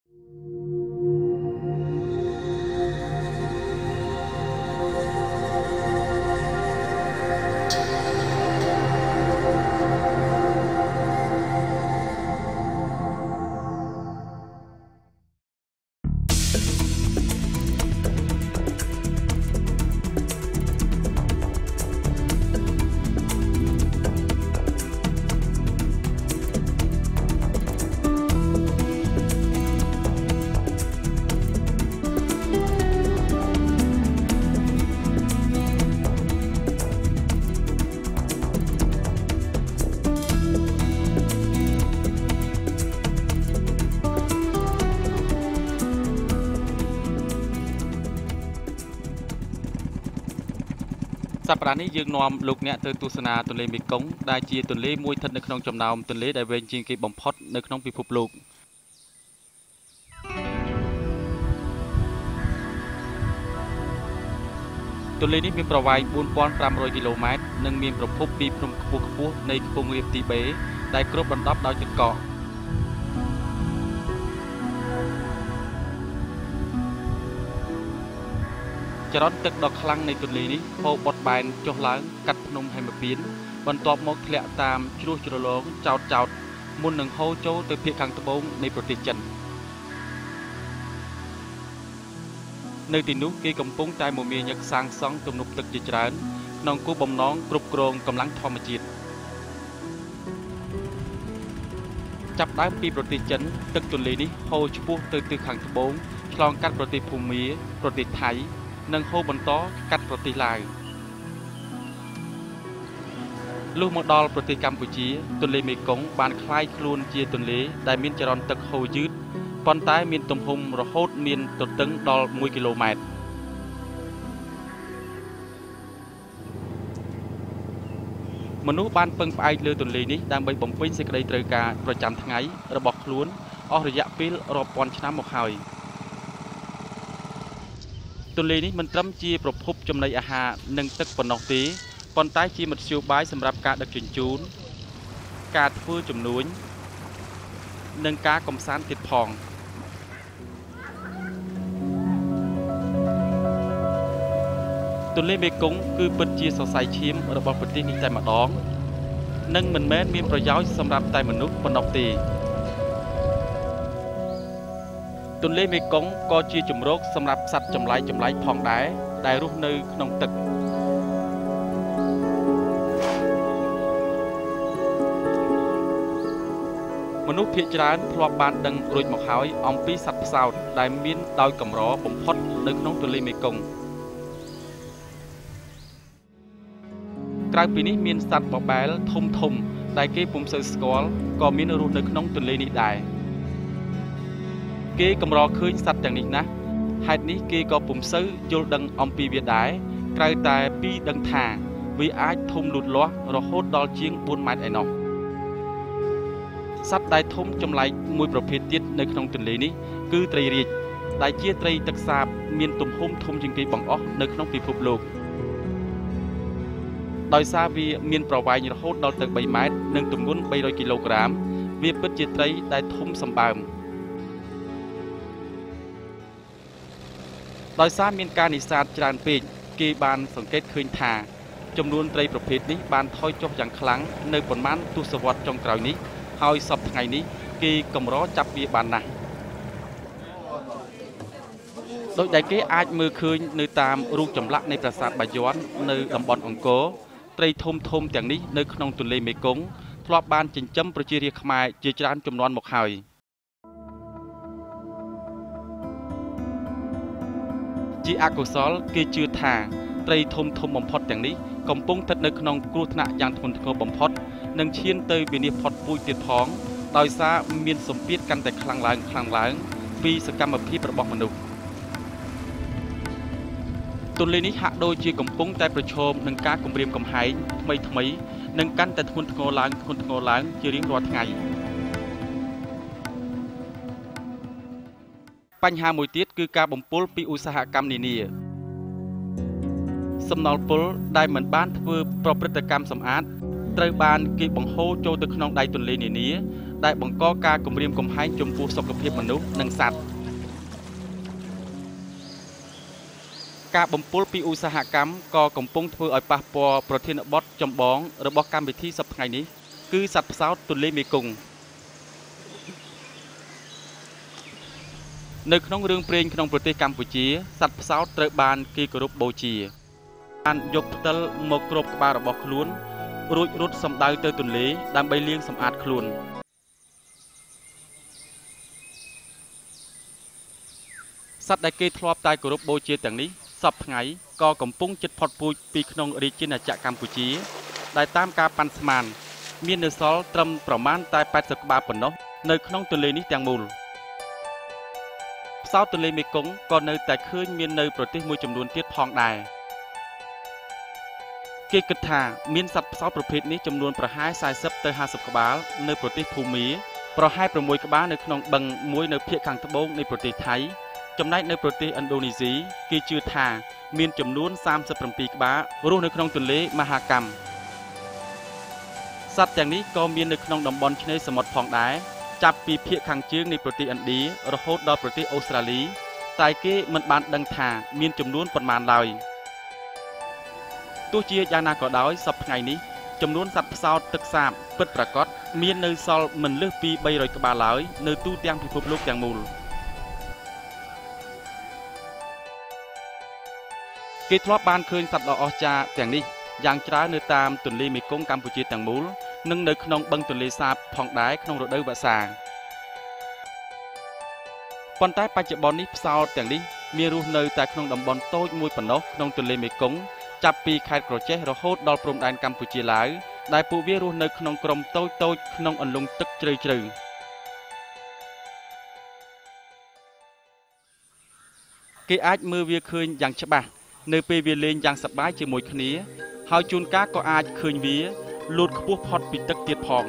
សប្តាហ៍នេះយើងនាំលោកអ្នកទៅទស្សនាទន្លេមេគង្គដែលជាទន្លេមួយស្ថិតនៅក្នុងចំណោមទន្លេដែលវែងជាងគេបំផុតនៅក្នុងពិភពលោកទន្លេនេះមានប្រវែង 4,500 គីឡូម៉ែត្រនិងមានប្រភពពីភ្នំខ្ពស់ៗនៃខ្ពង់រាបទីបេដែលគ្របដណ្ដប់ដោយទឹកកកចរន្តទឹកដ៏ខ្លាំងនៃទន្លេនេះហូរបត់បែនចុះឡើងកាត់ភ្នំហេមពៀនបន្ទាប់មកធ្លាក់តាមជ្រោះជ្រលងចោតមុននឹងហូរចូលទៅភាគខាងត្បូងនៃប្រទេសចិននៅទីនោះគេកំពុងតែមមាញឹកសាងសង់ទំនប់ទឹកជាច្រើនក្នុងគោលបំណងគ្រប់គ្រងកម្លាំងធម្មជាតិចាប់ដើមពីប្រទេសចិនទឹកទន្លេនេះហូរឆ្ពោះទៅទិសខាងត្បូងឆ្លងកាត់ប្រទេសភូមាប្រទេសថៃនិងហូរបន្តកាត់ប្រទេសឡាវលុះមកដល់ប្រទេសកម្ពុជាទន្លេមេគង្គបានคล้ายខ្លួនជាទន្លេដែលមានចរន្តទឹកហូរយឺតប៉ុន្តែមានទំហំរហូតមានទទឹងដល់1គីឡូម៉ែត្រមនុស្សបានពឹងផ្អែកលើទន្លេនេះដើម្បីបំពេញសេចក្តីត្រូវការប្រចាំថ្ងៃរបស់ខ្លួនអស់រយៈពេលរាប់ពាន់ឆ្នាំមកហើយទន្លេនេះមិនត្រឹមជាប្រភពចំណីអាហារនិងទឹកប៉ុណ្ណោះទេប៉ុន្តែជាមធ្យោបាយសម្រាប់ការដឹកជញ្ជូនការធ្វើជំនួញនិងការកម្សាន្តទៀតផងទន្លេមេគង្គគឺពិតជាសរសៃឈាមរបស់ប្រទេសនេះតែម្ដងនិងមិនមែនមានប្រយោជន៍សម្រាប់តែមនុស្សប៉ុណ្ណោះទេទន្លេមេគង្គក៏ជាជម្រកសម្រាប់សត្វចម្លែកផងដែរដែលរស់នៅក្នុងទឹកមនុស្សភាគច្រើនធ្លាប់បានដឹងរួចមកហើយអំពីសត្វផ្សោតដែលមានដោយកម្របំផុតនៅក្នុងទន្លេមេគង្គក្រៅពីនេះមានសត្វបបែលធំដែលគេពុំសូវស្គាល់ក៏មានរស់នៅក្នុងទន្លេនេះដែរគេកម្រឃើញសត្វទាំងនេះណាស់ហេតុនេះគេក៏ពុំសូវយល់ដឹងអំពីវាដែរក្រៅតែពីដឹងថាវាអាចធំលូតលាស់រហូតដល់ជាង4ម៉ែត្រឯណោះសត្វដែលធំចម្លែកមួយប្រភេទទៀតនៅក្នុងទន្លេនេះគឺត្រីរាជដែលជាត្រីទឹកសាបមានទំហំធំជាងគេបង្អស់នៅក្នុងពិភពលោកដោយសារវាមានប្រវែងរហូតដល់ទៅ3ម៉ែត្រនិងទម្ងន់300គីឡូក្រាមវាពិតជាត្រីដែលធំសម្បើមដោយសារមានការនេសាទច្រើនពេកគេបានសង្កេតឃើញថាចំនួនត្រីប្រភេទនេះបានថយចុះយ៉ាងខ្លាំងនៅប៉ុន្មានទសវត្សរ៍ចុងក្រោយនេះហើយសពថ្ងៃនេះគេកម្រចាប់វាបានណាស់ដោយដែលគេអាចមើលឃើញនៅតាមរូបចម្លាក់នៃប្រាសាទបាយ័ននៅតំបន់អង្គរត្រីធំទាំងនេះនៅក្នុងទន្លេមេគង្គធ្លាប់បានចិញ្ចឹមប្រជារាស្ត្រខ្មែរជាច្រើនជំនាន់មកហើយជាអកុសលគេជឿថាត្រីធំបំផុតទាំងនេះកំពុងស្ថិតនៅក្នុងគ្រោះថ្នាក់យ៉ាងធ្ងន់ធ្ងរបំផុតនិងឈានទៅវិនាសផុតពូជទៀតផងដោយសារមានសម្ពាធកាន់តែខ្លាំងឡើងពីសកម្មភាពរបស់មនុស្សទន្លេនេះហាក់ដូចជាកំពុងតែប្រឈមនឹងការគំរាមកំហែងថ្មីនិងកាន់តែធ្ងន់ធ្ងរឡើងជារៀងរាល់ថ្ងៃបញ្ហាមួយទៀតគឺការបំពុលពីឧស្សាហកម្មនានាសំណល់ពុលដែលមិនបានធ្វើប្រព្រឹត្តកម្មសម្អាតត្រូវបានគេបង្ហូរចូលទៅក្នុងដៃទន្លេនានាដែលបង្កការគំរាមកំហែងចំពោះសុខភាពមនុស្សនិងសត្វការបំពុលពីឧស្សាហកម្មក៏កំពុងធ្វើឲ្យប៉ះពាល់ប្រធានបទចម្បងរបស់កម្មវិធីសប្តាហ៍ថ្ងៃនេះគឺសត្វផ្សោតទន្លេមេគង្គនៅក្នុងរឿងព្រេងក្នុងប្រទេសកម្ពុជាសត្វផ្សោតត្រូវបានគេគោរពបូជាបានយកផ្តិលមកគ្របក្បាលរបស់ខ្លួនរួចរត់សំដៅទៅទន្លេដើម្បីលាងសម្អាតខ្លួនសត្វដែលគេធ្លាប់តែគោរពបូជាទាំងនេះសពថ្ងៃក៏កំពុងជិតផុតពូជពីក្នុងរាជាណាចក្រកម្ពុជាដែលតាមការប៉ាន់ស្មានមាននៅសល់ត្រឹមប្រមាណតែ80ក្បាលប៉ុណ្ណោះនៅក្នុងទន្លេនេះទាំងមូលផ្សោតទន្លេមេគង្គក៏នៅតែឃើញមាននៅប្រទេសមួយចំនួនទៀតផងដែរគេគិតថាមានសត្វផ្សោតប្រភេទនេះចំនួនប្រហែល40ទៅ50ក្បាលនៅប្រទេសភូមាប្រហែល6ក្បាលនៅក្នុងបឹងមួយនៅភាគខាងត្បូងនៃប្រទេសថៃចំណែកនៅប្រទេសឥណ្ឌូនេស៊ីគេជឿថាមានចំនួន37ក្បាលរស់នៅក្នុងទន្លេមហាកម្មសត្វទាំងនេះក៏មាននៅក្នុងតំបន់ឆ្នេរសមុទ្រផងដែរចាប់ពីភាគខាងជើងនៃប្រទេសឥណ្ឌារហូតដល់ប្រទេសអូស្ត្រាលីតែគេមិនបានដឹងថាមានចំនួនប៉ុន្មានឡើយទោះជាយ៉ាងណាក៏ដោយសប្តាហ៍ថ្ងៃនេះចំនួនសត្វផ្សោតទឹកសាបពិតប្រាកដមាននៅសល់មិនលើសពី300ក្បាលឡើយនៅទូទាំងពិភពលោកទាំងមូលគេធ្លាប់បានឃើញសត្វដ៏អស្ចារ្យទាំងនេះយ៉ាងច្រើននៅតាមទន្លេមេគង្គកម្ពុជាទាំងមូលនិងនៅក្នុងបឹងទន្លេសាបផងដែរក្នុងរដូវវស្សាប៉ុន្តែបច្ចុប្បន្ននេះផ្សោតទាំងនេះមានរស់នៅតែក្នុងតំបន់តូចមួយប៉ុណ្ណោះក្នុងទន្លេមេគង្គចាប់ពីខេត្តក្រចេះរហូតដល់ព្រំដែនកម្ពុជាឡាវដែលពួកវារស់នៅក្នុងក្រុមតូចៗក្នុងអន្លង់ទឹកជ្រៅជ្រៅគេអាចមើលវាឃើញយ៉ាងច្បាស់នៅពេលវាលេងយ៉ាងសប្បាយជាមួយគ្នាហើយជួនកាលក៏អាចឃើញវាលូតខ្ពស់ផុតពីទឹកទៀតផង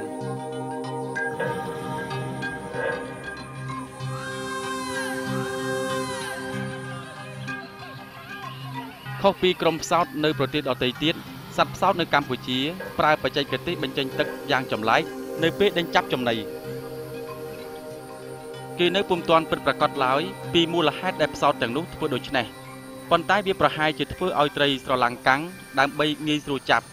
ខុសពីក្រុមផ្សោតនៅប្រទេសដទៃទៀតសត្វផ្សោតនៅកម្ពុជាប្រើបច្ចេកទេសបញ្ចេញទឹកយ៉ាងចម្លែកនៅពេលដេញចាប់ចំណីគេនៅពុំទាន់ពិតប្រាកដឡើយពីមូលហេតុដែលផ្សោតទាំងនោះធ្វើដូច្នេះប៉ុន្តែវាប្រហែលជាធ្វើឲ្យត្រីស្រឡាំងកាំងដើម្បីងាយស្រួលចាប់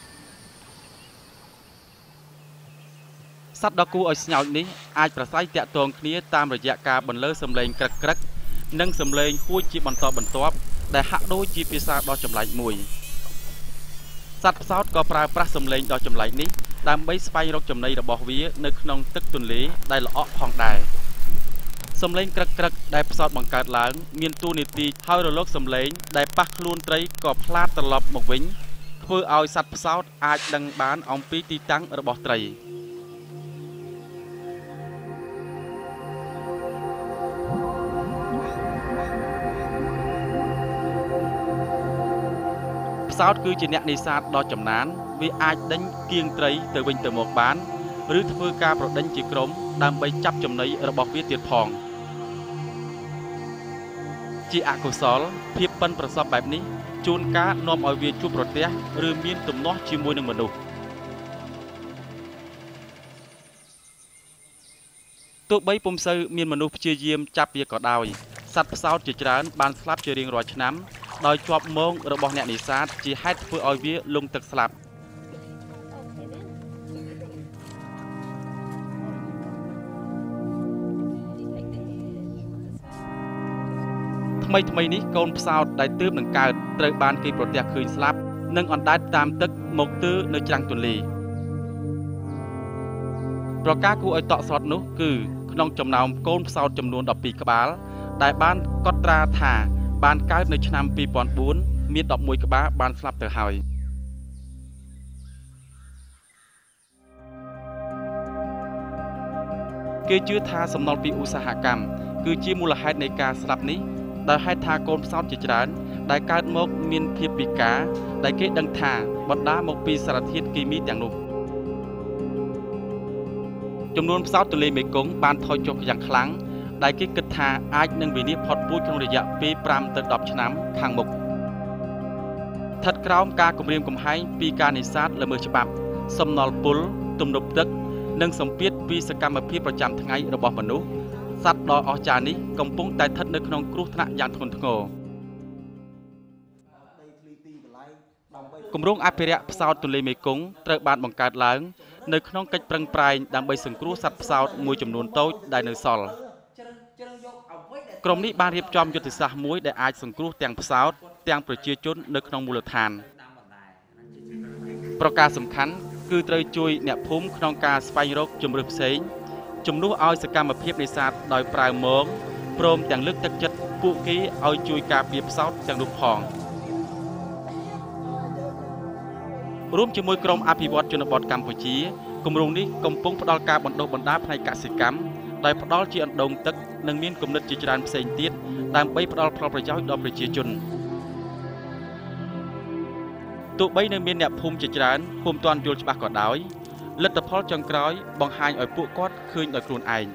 សត្វដ៏គួរឲ្យស្ញោចនេះអាចប្រស័យតាក់ទងគ្នាតាមរយៈការបន្លឺសំឡេងក្រឹកក្រឹកនិងសំឡេងហួចជាបន្តបន្ទាប់ដែលហាក់ដូចជាភាសាដ៏ចម្លែកមួយសត្វផ្សោតក៏ប្រើប្រាស់សំឡេងដ៏ចម្លែកនេះដើម្បីស្វែងរកចំណីរបស់វានៅក្នុងទឹកទន្លេដែលល្អក់ផងដែរសំឡេងក្រឹកក្រឹកដែលផ្សោតបង្កើតឡើងមានតួនាទីហើយរលកសំឡេងដែលប៉ះខ្លួនត្រីក៏ផ្លាតត្រឡប់មកវិញធ្វើឲ្យសត្វផ្សោតអាចដឹងបានអំពីទីតាំងរបស់ត្រីផ្សោតគឺជាអ្នកនេសាទដ៏ចំណានវាអាចដេញគៀងត្រីទៅវិញទៅមកបានឬធ្វើការប្រដេញជាក្រុមដើម្បីចាប់ចំណីរបស់វាទៀតផងជាអកុសលភាពប៉ិនប្រសប់បែបនេះជួនកាលនាំឲ្យវាជួបប្រទះឬមានទំនាស់ជាមួយនឹងមនុស្សទោះបីពុំសូវមានមនុស្សព្យាយាមចាប់វាក៏ដោយសត្វផ្សោតជាច្រើនបានស្លាប់ជារៀងរាល់ឆ្នាំដោយជាប់មងរបស់អ្នកនេសាទជាហេតុធ្វើឲ្យវាលង់ទឹកស្លាប់ថ្មីនេះកូនផ្សោតដែលទើបនឹងកើតត្រូវបានគេប្រទះឃើញស្លាប់និងអណ្ដែតតាមទឹកមកទើនៅច្រាំងទន្លេប្រការគួរឲ្យតក់ស្លុតនោះគឺក្នុងចំណោមកូនផ្សោតចំនួន12ក្បាលដែលបានកត់ត្រាថាបានកើតនៅឆ្នាំ2004មាន11ក្បាលបានស្លាប់ទៅហើយគេជឿថាសំណល់ពីឧស្សាហកម្មគឺជាមូលហេតុនៃការស្លាប់នេះដោយហេតុថាកូនផ្សោតជាច្រើនដែលកើតមកមានភាពពិការដែលគេដឹងថាបណ្ដាលមកពីសារធាតុគីមីទាំងនោះចំនួនផ្សោតទន្លេមេគង្គបានថយចុះយ៉ាងខ្លាំងដែលគេគិតថាអាចនឹងវិនាសផុតពូជក្នុងរយៈពេល5ទៅ10ឆ្នាំខាងមុខស្ថិតក្រោមការគំរាមកំហែងពីការនេសាទល្មើសច្បាប់សំណល់ពុលទំនប់ទឹកនិងសម្ពាធពីសកម្មភាពប្រចាំថ្ងៃរបស់មនុស្សសត្វដ៏អស្ចារ្យនេះកំពុងតែស្ថិតនៅក្នុងគ្រោះថ្នាក់យ៉ាងធ្ងន់ធ្ងរគម្រោងអភិរក្សផ្សោតទន្លេមេគង្គត្រូវបានបង្កើតឡើងនៅក្នុងកិច្ចប្រឹងប្រែងដើម្បីសង្គ្រោះសត្វផ្សោតមួយចំនួនតូចដែលនៅសល់ក្រុមនេះបានរៀបចំយុទ្ធសាស្ត្រមួយដែលអាចសង្គ្រោះទាំងផ្សោតទាំងប្រជាជននៅក្នុងមូលដ្ឋានប្រការសំខាន់គឺត្រូវជួយអ្នកភូមិក្នុងការស្វែងរកជំរឿផ្សេងជំនួសឲ្យសកម្មភាពនេសាទដោយប្រើមងព្រមទាំងលើកទឹកចិត្តពួកគេឲ្យជួយការពារផ្សោតទាំងនោះផងរួមជាមួយក្រុមអភិវឌ្ឍជនបទកម្ពុជាគម្រោងនេះកំពុងផ្ដល់ការបណ្ដុះបណ្ដាលផ្នែកកសិកម្មដោយផ្ដល់ជាអណ្ដូងទឹកនិងមានគំនិតជាច្រើនផ្សេងទៀតដើម្បីផ្ដល់ផលប្រយោជន៍ដល់ប្រជាជនទោះបីនៅមានអ្នកភូមិជាច្រើនពុំទាន់យល់ច្បាស់ក៏ដោយលទ្ធផលចុងក្រោយបង្ហាញឲ្យពួកគាត់ឃើញដោយខ្លួនឯង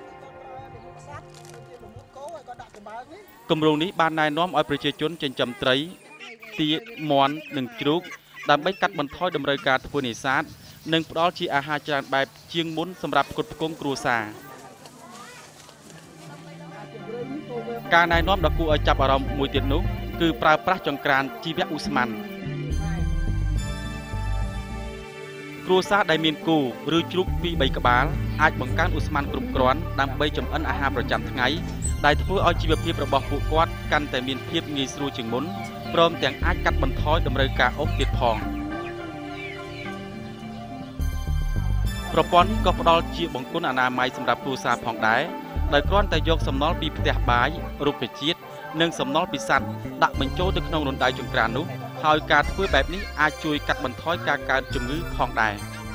គម្រោងនេះបានណែនាំឲ្យប្រជាជនចិញ្ចឹមត្រីទាមាន់និងជ្រូកដើម្បីកាត់បន្ថយតម្រូវការធ្វើនេសាទនិងផ្ដល់ជាអាហារច្រើនបែបជាងមុនសម្រាប់ផ្គត់ផ្គង់គ្រួសារការណែនាំដ៏គួរឲ្យចាប់អារម្មណ៍មួយទៀតនោះគឺប្រើប្រាស់ចង្ក្រានជីវៈឧស្ម័នគ្រួសារដែលមានគោឬជ្រូកពី3ក្បាលអាចបង្កើនឧស្ម័នគ្រប់គ្រាន់ដើម្បីចម្អិនអាហារប្រចាំថ្ងៃដែលធ្វើឲ្យជីវភាពរបស់ពួកគាត់កាន់តែមានភាពងាយស្រួលជាងមុនព្រមទាំងអាចកាត់បន្ថយតម្រូវការអុកទៀតផងប្រព័ន្ធក៏ផ្ដល់ជាបង្គន់អនាម័យសម្រាប់គ្រួសារផងដែរដោយគ្រាន់តែយកសំណល់ពីផ្ទះបាយរុក្ខជាតិនិងសំណល់ពីសត្វដាក់បញ្ចូលទៅក្នុងរណ្ដៅចង្ក្រាននោះហើយការធ្វើបែបនេះអាចជួយកាត់បន្ថយការកើតជំងឺផងដែរ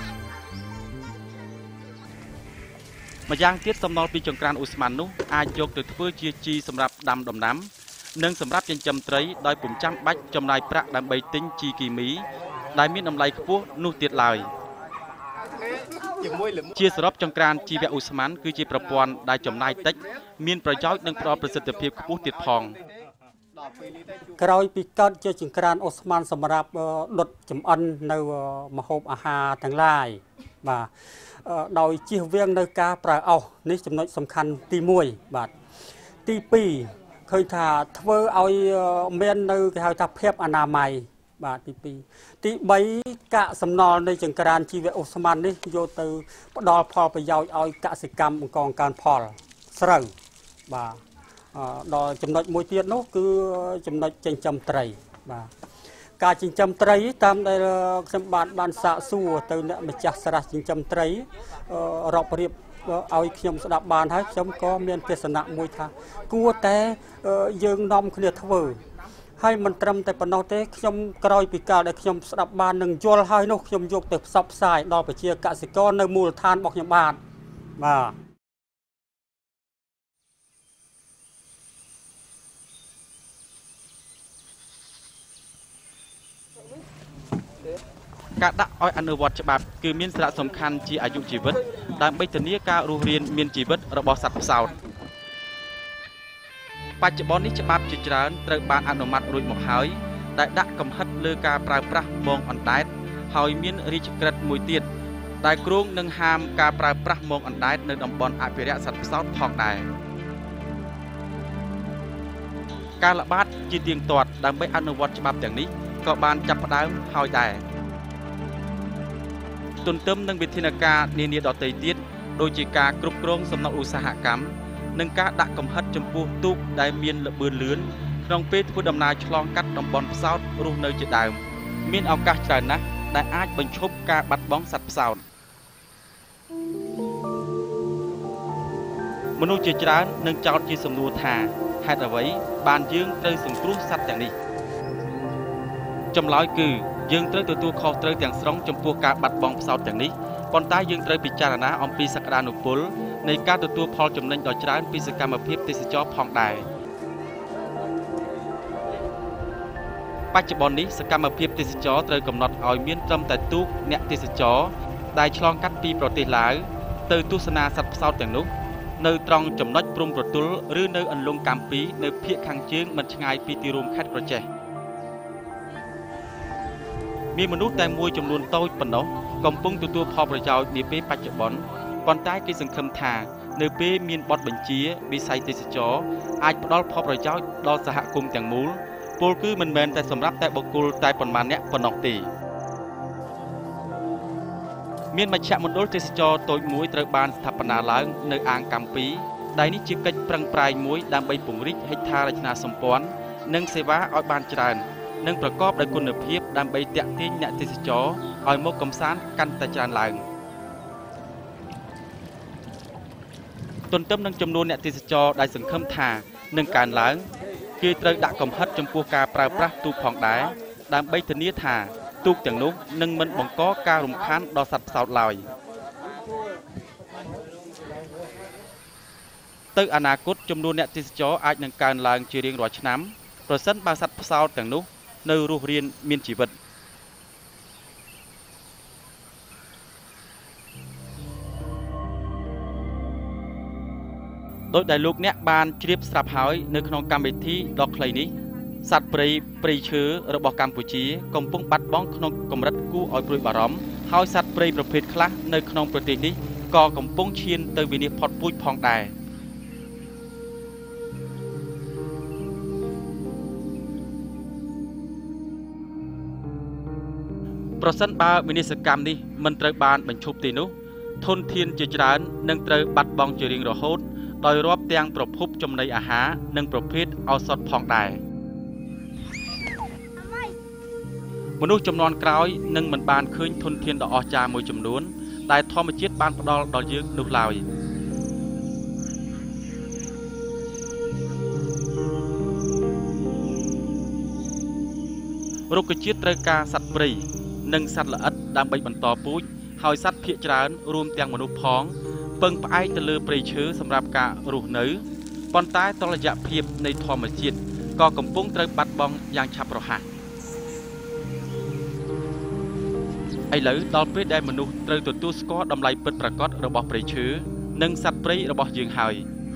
ម្យ៉ាងទៀតសំណល់ពីចង្ក្រានឧស្ម័ននោះអាចយកទៅធ្វើជាជីសម្រាប់ដាំដំណាំនិងសម្រាប់ចិញ្ចឹមត្រីដោយពុំចាំបាច់ចំណាយប្រាក់ដើម្បីទិញជីគីមីដែលមានតម្លៃខ្ពស់នោះទៀតឡើយជាសរុបចង្ក្រានជីវៈឧស្ម័នគឺជាប្រព័ន្ធដែលចំណាយតិចមានប្រយោជន៍និងផ្ដល់ប្រសិទ្ធភាពខ្ពស់ទៀតផងក្រោយពីកើតជាចង្ក្រានអូស្ម័នសម្រាប់ដុតចម្អិននៅម្ហូបអាហារទាំងឡាយបាទដោយជៀសវាងនៅការប្រើអុសនេះចំណុចសំខាន់ទី1បាទទី2ឃើញថាធ្វើឲ្យមាននៅគេហៅថាភាពអនាម័យបាទទី2ទី3កាកសំណល់នៃចង្ក្រានជីវៈអូស្ម័ននេះយកទៅផ្ដល់ផលប្រយោជន៍ឲ្យកសិកម្មបង្កកើនផលស្រូវបាទដល់ចំណុចមួយទៀតនោះគឺចំណុចចិញ្ចឹមត្រីបាទការចិញ្ចឹមត្រីតាមដែលខ្ញុំបានសាកសួរទៅអ្នកម្ចាស់ស្រះចិញ្ចឹមត្រីរាប់រៀបឲ្យខ្ញុំស្ដាប់បានហើយខ្ញុំក៏មានទស្សនៈមួយថាគួរតែយើងនាំគ្នាធ្វើហើយមិនត្រឹមតែប៉ុណ្ណោះទេខ្ញុំក្រោយពីកាលដែលខ្ញុំស្ដាប់បាននឹងយល់ហើយនោះខ្ញុំយកទៅផ្សព្វផ្សាយដល់ប្រជាកសិករនៅមូលដ្ឋានរបស់ខ្ញុំបាទការដាក់ឲ្យអនុវត្តច្បាប់គឺមានសារៈសំខាន់ជាអាយុជីវិតដើម្បីធានាការរស់រានមានជីវិតរបស់សត្វផ្សោតបច្ចុប្បន្ននេះច្បាប់ជាច្រើនត្រូវបានអនុម័តរួចមកហើយដែលដាក់កំហិតលើការប្រើប្រាស់មងអណ្ដែតហើយមានរាជក្រឹត្យមួយទៀតដែលគ្រោងនឹងហាមការប្រើប្រាស់មងអណ្ដែតនៅតំបន់អភិរក្សសត្វផ្សោតផងដែរការល្បាតជាទៀងទាត់ដើម្បីអនុវត្តច្បាប់ទាំងនេះក៏បានចាប់ផ្ដើមហើយដែរទន្ទឹមនឹងវិធានការនានាដទៃទៀតដូចជាការគ្រប់គ្រងសំណង់ឧស្សាហកម្មនិងការដាក់កំហិតចំពោះទូកដែលមានល្បឿនលឿនក្នុងពេលធ្វើដំណើរឆ្លងកាត់តំបន់ផ្សោតរស់នៅជាដើមមានឱកាសច្រើនណាស់ដែលអាចបញ្ឈប់ការបាត់បង់សត្វផ្សោតមនុស្សជាច្រើននឹងចោទជាសំណួរថាហេតុអ្វីបានយើងត្រូវសង្គ្រោះសត្វទាំងនេះចម្លើយគឺយើងត្រូវទទួលខុសត្រូវទាំងស្រុងចំពោះការបាត់បង់ផ្សោតទាំងនេះប៉ុន្តែយើងត្រូវពិចារណាអំពីសក្តានុពលនៃការទទួលផលចំណេញដ៏ច្រើនពីសកម្មភាពទេសចរផងដែរបច្ចុប្បន្ននេះសកម្មភាពទេសចរត្រូវកំណត់ឲ្យមានត្រឹមតែទូកអ្នកទេសចរដែលឆ្លងកាត់ពីប្រទេសឡាវទៅទស្សនាសត្វផ្សោតទាំងនោះនៅត្រង់ចំណុចព្រំប្រទល់ឬនៅអន្លង់កាំពីនៅភាគខាងជើងមិនឆ្ងាយពីទីរួមខេត្តក្រចេះមានមនុស្សតែមួយចំនួនតូចប៉ុណ្ណោះកំពុងទទួលផលប្រយោជន៍នាពេលបច្ចុប្បន្នប៉ុន្តែគេសង្ឃឹមថានៅពេលមានបទបញ្ជាវិស័យទេសចរអាចផ្ដល់ផលប្រយោជន៍ដល់សហគមន៍ទាំងមូលពលគឺមិនមែនតែសម្រាប់តែបុគ្គលតែប៉ុន្មានអ្នកប៉ុណ្ណោះទេមានមជ្ឈមណ្ឌលទេសចរតូចមួយត្រូវបានស្ថាបនាឡើងនៅអាងកម្ពីដែលនេះជាកិច្ចប្រឹងប្រែងមួយដើម្បីពង្រីកហេដ្ឋារចនាសម្ព័ន្ធនិងសេវាឲ្យបានច្រើននិងប្រកបដោយគុណភាពដើម្បីទាក់ទាញអ្នកទេសចរឲ្យមកកម្សាន្តកាន់តែច្រើនឡើងទន្ទឹមនឹងចំនួនអ្នកទេសចរដែលសង្ឃឹមថានឹងកើនឡើងគេត្រូវដាក់កំហិតចំពោះការប្រើប្រាស់ទូកផងដែរដើម្បីធានាថាទូកទាំងនោះនឹងមិនបង្កការរំខានដល់សត្វផ្សោតឡើយទៅអនាគតចំនួនអ្នកទេសចរអាចនឹងកើនឡើងជារៀងរាល់ឆ្នាំប្រសិនបើសត្វផ្សោតទាំងនោះនៅរស់រានមានជីវិតដោយដែលលោកអ្នកបានជ្រាបស្រាប់ហើយនៅក្នុងកម្មវិធីដ៏ខ្លីនេះសត្វព្រៃឈើរបស់កម្ពុជាកំពុងបាត់បង់ក្នុងកម្រិតគួរឲ្យព្រួយបារម្ភហើយសត្វព្រៃប្រភេទខ្លះនៅក្នុងប្រទេសនេះក៏កំពុងឈានទៅវិនាសផុតពូជផងដែរប្រសិនបើវិនិស្សកម្មនេះមិនត្រូវបានបញ្ឈប់ទេនោះធនធានជាច្រើននឹងត្រូវបាត់បង់ជារៀងរហូតដោយរាប់ទាំងប្រភពចំណីអាហារនិងប្រភេទឱសថផងដែរមនុស្សចំនួនក្រោយនឹងមិនបានឃើញធនធានដ៏អស្ចារ្យមួយចំនួនដែលធម្មជាតិបានផ្ដល់ដល់យើងនោះឡើយរុក្ខជាតិត្រូវការសត្វព្រៃនិងសត្វល្អិតដើម្បីបន្តពូជហើយសត្វភាគច្រើនរួមទាំងមនុស្សផងពឹងផ្អែកទៅលើព្រៃឈើសម្រាប់ការរស់នៅប៉ុន្តែតុល្យភាពនៃធម្មជាតិក៏កំពុងត្រូវបាត់បង់យ៉ាងឆាប់រហ័សឥឡូវដល់ពេលដែលមនុស្សត្រូវទទួលស្គាល់តម្លៃពិតប្រាកដរបស់ព្រៃឈើនិងសត្វព្រៃរបស់យើងហើយ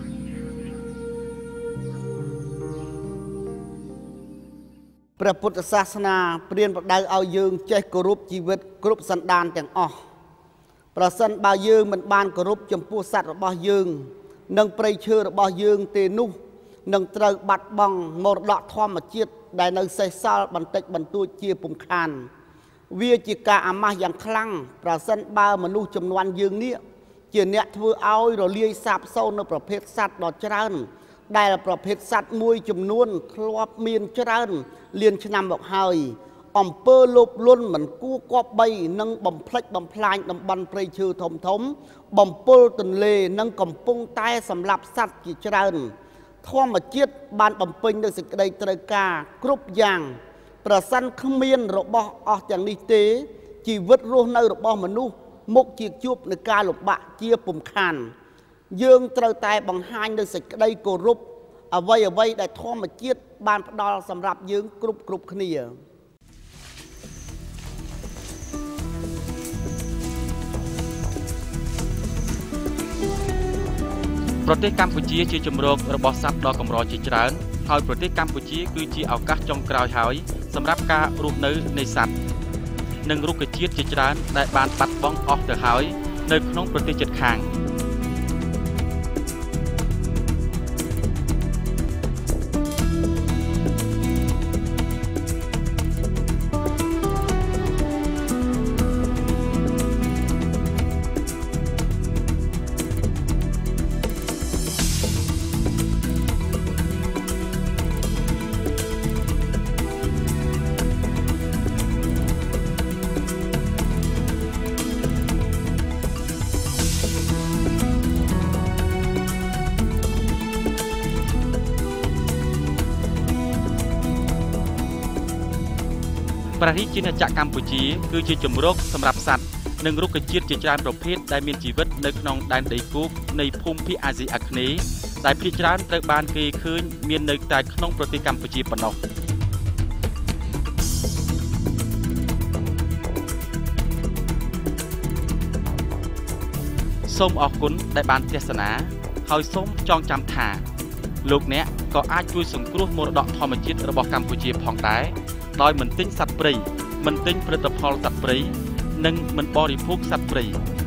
ព្រះពុទ្ធសាសនាព្រានប្រដៅឲ្យយើងចេះគោរពជីវិតគ្រប់សន្តានទាំងអស់ប្រសិនបើយើងមិនបានគោរពចំពោះសត្វរបស់យើងនិងព្រៃឈើរបស់យើងទេនោះនឹងត្រូវបាត់បង់មរតកធម្មជាតិដែលនៅសេសសល់បន្តិចបន្តួចជាពុំខានវាជាការអាម៉ាស់យ៉ាងខ្លាំងប្រសិនបើមនុស្សចំនួនយើងនេះជាអ្នកធ្វើឲ្យរលាយសាបសូន្យនៅប្រភេទសត្វដ៏ច្រើនដែលប្រភេទសត្វមួយចំនួនធ្លាប់មានច្រើនលានឆ្នាំមកហើយអំពើលោភលន់មិនគួរគប្បីនឹងបំផ្លិចបំផ្លាញតំបន់ព្រៃឈើធំធំបំពុលទន្លេនិងកំពុងតែសម្លាប់សត្វជាច្រើនធម្មជាតិបានបំពេញនូវសេចក្តីត្រូវការគ្រប់យ៉ាងប្រសិនគ្មានរបស់អស់ទាំងនេះទេជីវិតរស់នៅរបស់មនុស្សមុខជាជួបនឹងការលំបាកជាពុំខានយើងត្រូវតែបង្ហាញនូវសេចក្តីគោរពអ្វីដែលធម្មជាតិបានផ្ដល់សម្រាប់យើងគ្រប់គ្នាប្រទេសកម្ពុជាជាជម្រករបស់សត្វដ៏កម្រជាច្រើនហើយប្រទេសកម្ពុជាគឺជាឱកាសចុងក្រោយហើយសម្រាប់ការរស់នៅនៃសត្វនិងរុក្ខជាតិជាច្រើនដែលបានបាត់បង់អស់ទៅហើយនៅក្នុងប្រទេសជិតខាងព្រះរាជាណាចក្រកម្ពុជាគឺជាជម្រកសម្រាប់សត្វនិងរុក្ខជាតិជាច្រើនប្រភេទដែលមានជីវិតនៅក្នុងដែនដីគោកនៃភូមិភាគអាស៊ីអាគ្នេយ៍ដែលភាគច្រើនត្រូវបានគេឃើញមាននៅតែក្នុងប្រទេសកម្ពុជាប៉ុណ្ណោះសូមអរគុណដែលបានទស្សនាហើយសូមចងចាំថាលោកអ្នកក៏អាចជួយសង្គ្រោះមរតកធម្មជាតិរបស់កម្ពុជាផងដែរដោយមិនទិញសត្វព្រៃមិនទិញផលិតផលសត្វព្រៃនិងមិនបរិភោគសត្វព្រៃ